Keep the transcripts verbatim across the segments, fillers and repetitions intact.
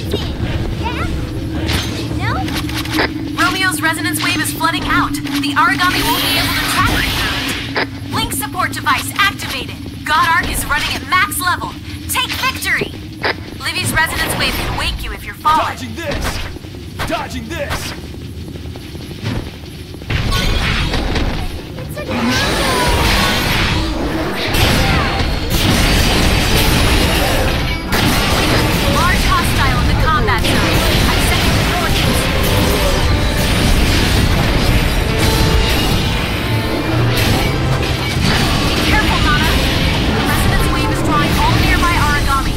Romeo's resonance wave is flooding out. The origami won't be able to track it. Link support device activated. God Arc is running at max level. Take victory! Livy's resonance wave can wake you if you're falling. Dodging this! Dodging this! Large hostile in the combat zone. I'm sending coordinates. Be careful, Nana. The resonance wave is drawing all nearby origami.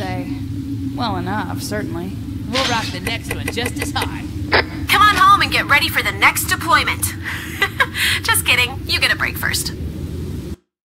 say. Well enough, certainly. We'll rock the next one just as hard. Come on home and get ready for the next deployment. Just kidding. You get a break first.